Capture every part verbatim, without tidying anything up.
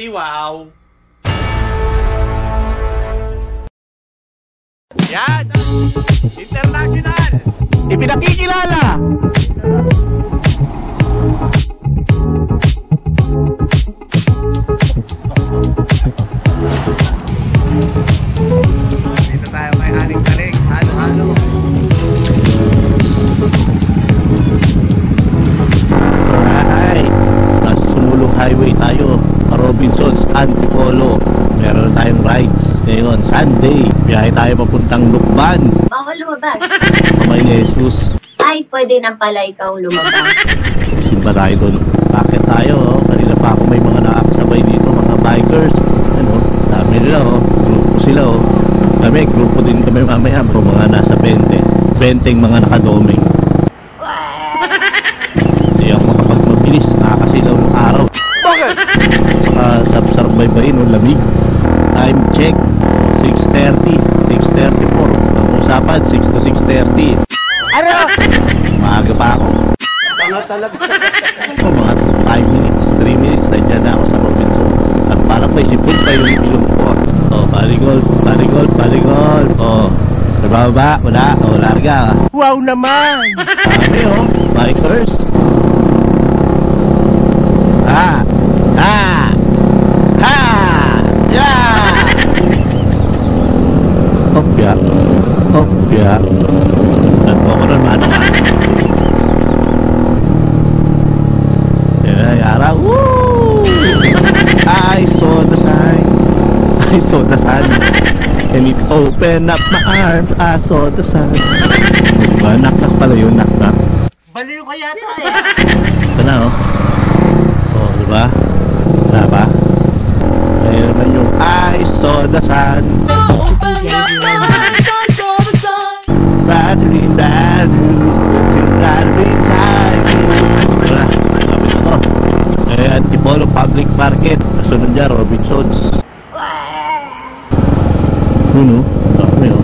edi wow. Yan! International! Ipinakikilala! Dito tayo kay Aling Alex. Halo-halo! Alright! Nasa Sumulong Highway tayo. Robinsons, Antipolo. Meron tayong rides. Ngayon, Sunday. Biyahe tayo papuntang Lukban. Bawal lumabas. Kamay ni Jesus. Ay, pwede na pala ikaw lumabas. Sisimba tayo doon. Bakit tayo? Oh? Kanina pa ako may mga nakakasabay dito, mga bikers. Ano? Dami nila oh. Grupo sila oh. Kami, grupo din kami mamaya. Bro, mga nasa twenty. twenty mga nakadoming. Hindi ako makapagmabilis. Nakakasilaw ng araw. Bakit? Saka sab-sarbaybay no, lamig. Time check six thirty, six thirty-four. Ang usapan six to six thirty. Ano? Maaga pa ako. Tanga talaga. O, mga five minutes, three minutes nandiyan na ako sa Robinsons. At parang may sipon pa yung ilong ko. O, baligol, baligol, baligol. O, nababa, wala. O, larga. Wow naman. Dami o, bikers. Ha, ha, ha. Yeah! Hopya. Hopya. At mo ko naman ha. Yan, yara. Woo! I saw the sign. I saw the sign. And it opened up my arms. I saw the sign. Diba? Knock-knock pala yun. Knock-knock. Baliw ka yata eh. Ito na oh. Oh, diba? Wala ba? Ayun naman yung I saw the sun. Battery, battery, battery, battery. Wala, sabi na to. Ayan, Antipolo Public Market. Nasunod dyan, Robinsons. Ano? Sabi oh.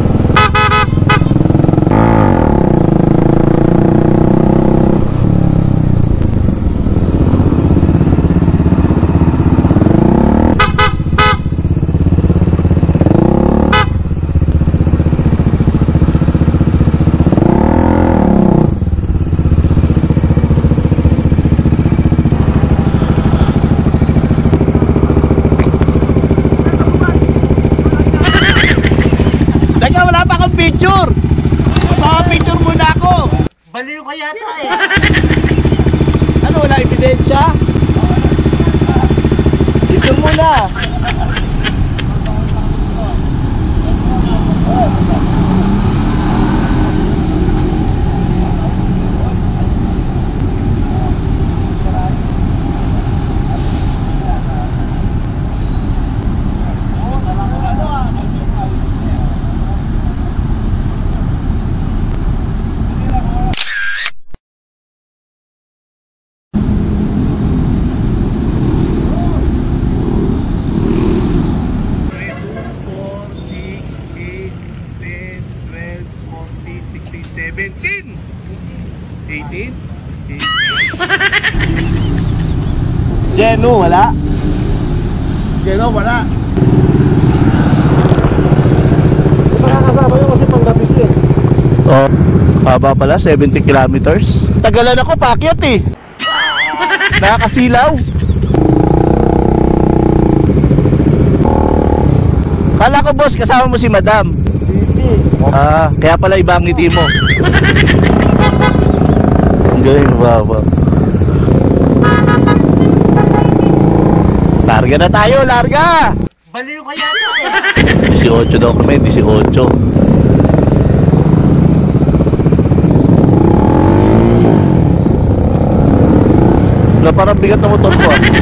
Picture! Magpapapicture muna ako! Baliw ka yata eh. Ano, wala ebidensya? Picture muna! seventeen, eighteen, Geno, wala? Geno, wala? Nakakasama yun kasi panggabi siya. Oh, haba pala, seventy kilometers. Tagalan ako, pakyat eh. Nakakasilaw. Kala ko boss, kasama mo si madam. Ah, kaya pala iba ang ngiti mo. Ang galing, wow, wow. Larga na tayo, larga! Baliw ka yata eh. eighteen daw kami, eighteen. Wala, parang bigat na motor ko ah.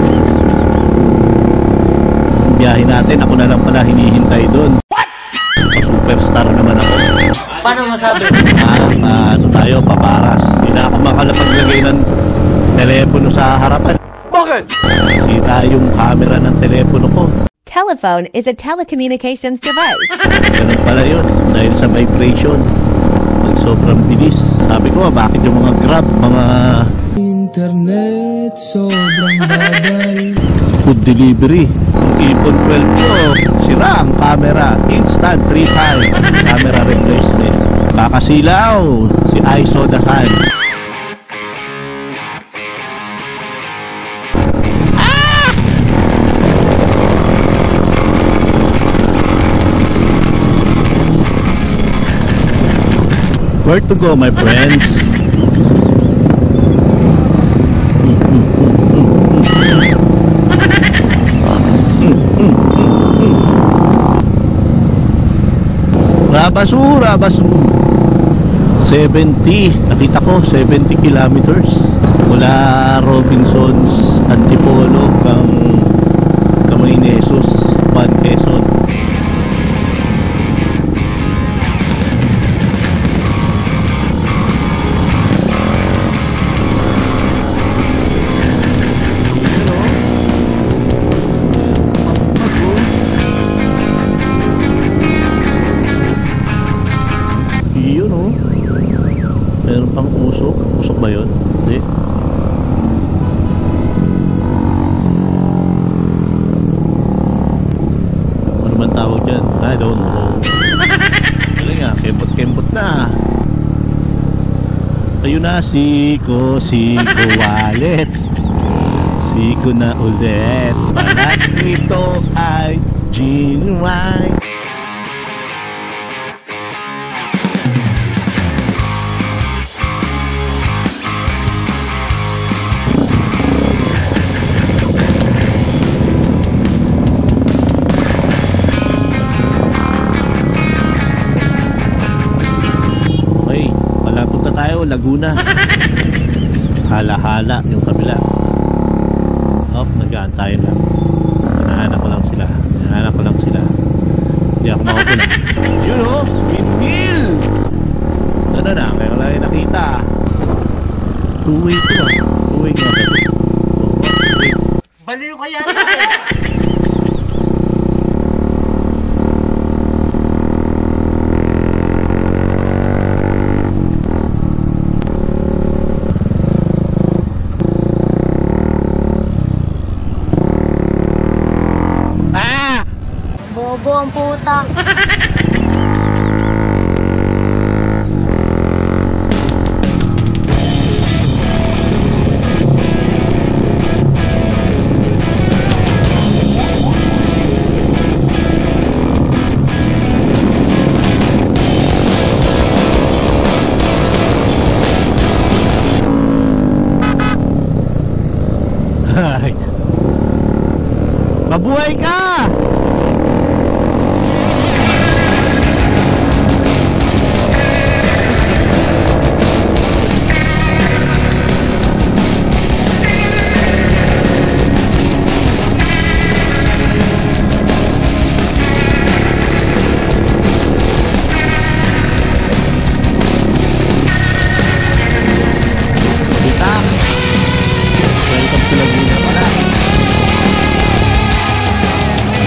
Biyahe natin, ako na lang pala hinihintay doon. Superstar naman ako. Paano masabi? Ah, ah, ano tayo, paparas. Hindi na ako makalapaglagay ng telepono sa harapan. Bakit? Sita yung camera ng telepono ko. Telephone is a telecommunications device. Ganun pala yun, dahil sa vibration. Pag sobrang bilis. Sabi ko, bakit yung mga Grab, mga... Internet sobrang bagal. Food delivery. Ang iPhone twelve ko, sira ang camera. Instant three time camera replacement. Kakasilaw si Iso Dahan. Ah! Where to go, my friends? Rabasu, Rabasu. seventy, nakita ko seventy kilometers mula Robinsons Antipolo kang Camarines Pan Quezon. Yun o. Meron pang usok. Usok ba yun? Hindi. Ano man tawag dyan? I don't know. Wala nga. Kembot-kembot na. Ayun na. Siko, Siko wallet. Siko na ulit. Balat nito ay genuine. Laguna. Hala-hala yung kabila. Oh, nag-aantayin lang. Hinahanap ko lang sila. Hinahanap ko lang sila. Hindi ako maupo na. Yun o! Windmill! Ano na? Kaya wala yung nakita. Two-way to ah. Two-way nga ba? Baliw ka yata eh. Bobo ang puta. Mabuhay ka! Welcome to Laguna pala.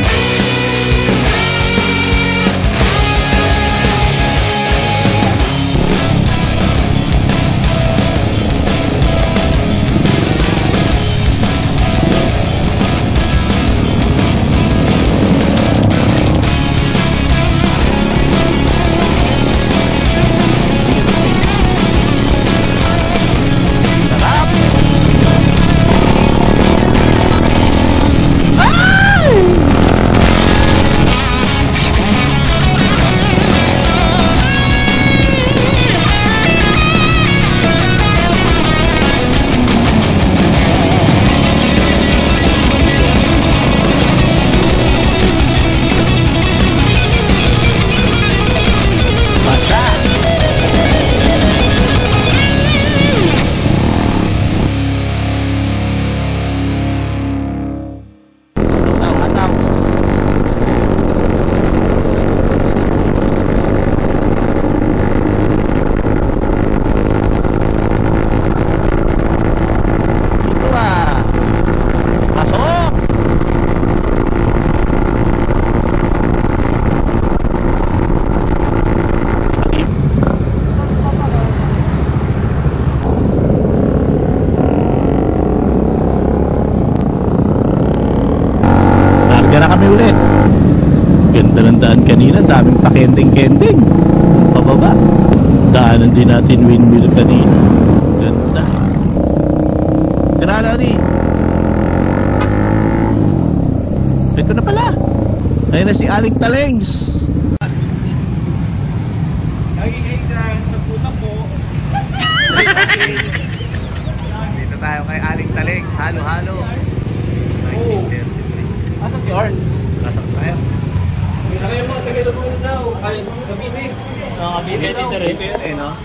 daming pakending-kending. Pababa. Daanan din natin windmill kanina. Ganda. Tara, Lari. Ito na pala. Ayun na si Aling Talengs. Dito tayo kay Aling Talengs. Halo-halo. Asa si Arns? Nasaan tayo? Saka yung mga taga-Laguna daw. Ay, Kabini. Ah, Kabini dito rin. Dito yun eh, no?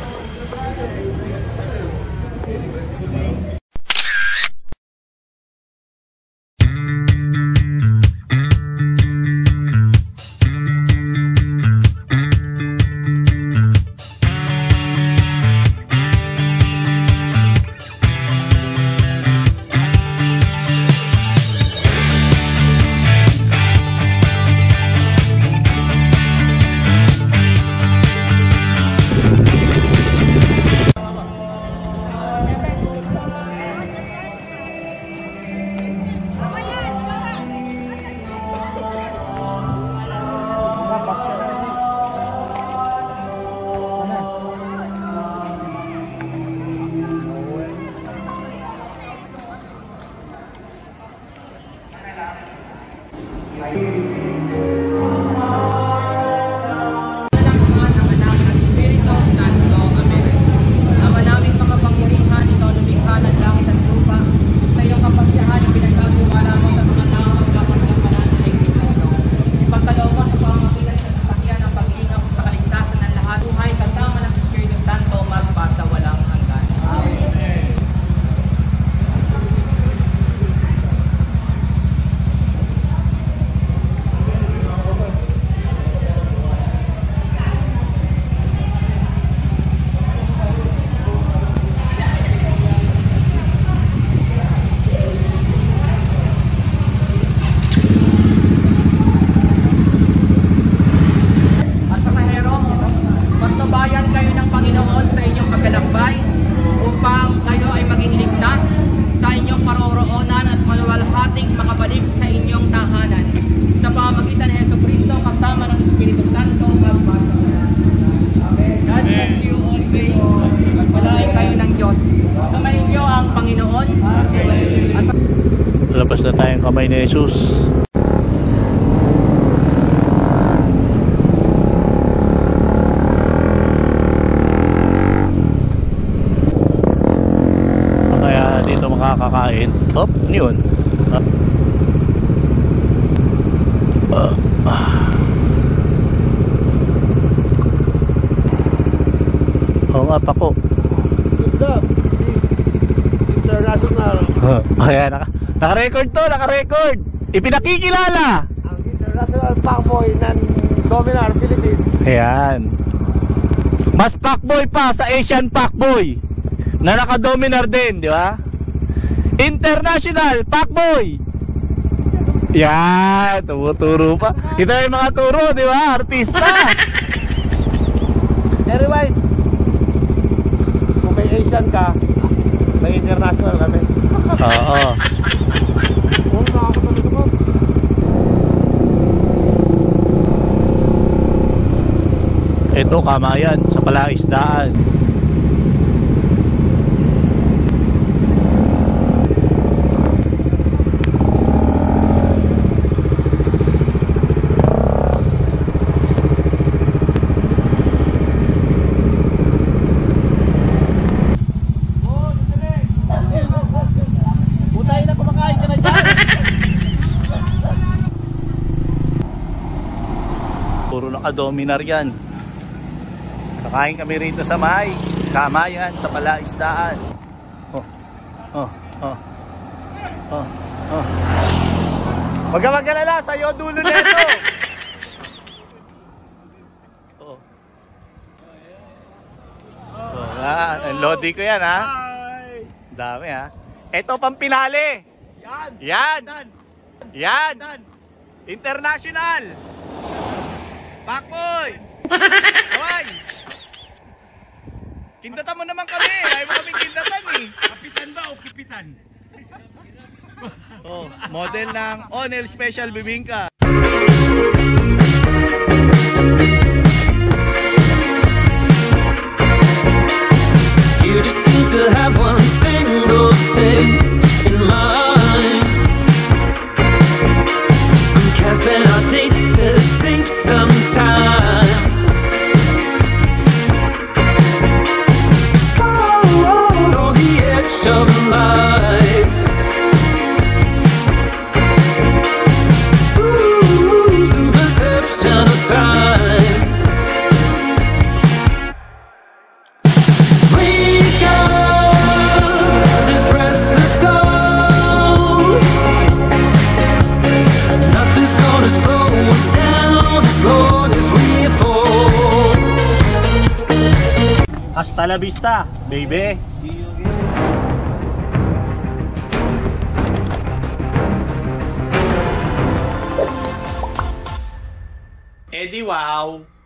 Labas na tayong kamay ni Jesus. Kaya dito makakakain. Hop, yun. Ah. Ah. Ah. Oo nga, pako. International. Ayan, naka, naka-record to, naka-record. Ipinakikilala Ang International Fuckboy ng Dominar, Philippines. ayan. Mas fuckboy pa sa Asian fuckboy na naka-dominar din, di ba? International fuckboy. Yan, tumuturo pa. Ito yung mga turo, di ba? Artista. Anyway, kung may Asian ka, may international kami. Oo. Oo, nakakatalit ako. Ito, Kamayan, sa Palaisdaan. Puro naka-dominar yan. Kakain kami rito sa may Kamayan sa Palaisdaan. Oh, oh, oh, oh, oh. Huwag ka mag-alala, sa'yo dulo nito. Oh. Oh, ah, lodi ko yan, ha? Dami, ha? Ito pang pinali. Yan. Yan. International. Pakboy. Hoy. Kindatan mo naman kami. Ayaw mo kami kindatan eh. Kapitan ba o kipitan? Oh, model ng Onel Special Bibingka. to have one single thing in mind. I'm casting our date to save some time. So on the edge of life. Ooh, some perception of time. Wake up, this restless soul. Nothing's gonna slow us down as long as we fall. Hasta la vista, baby. See you again. Eddie, wow.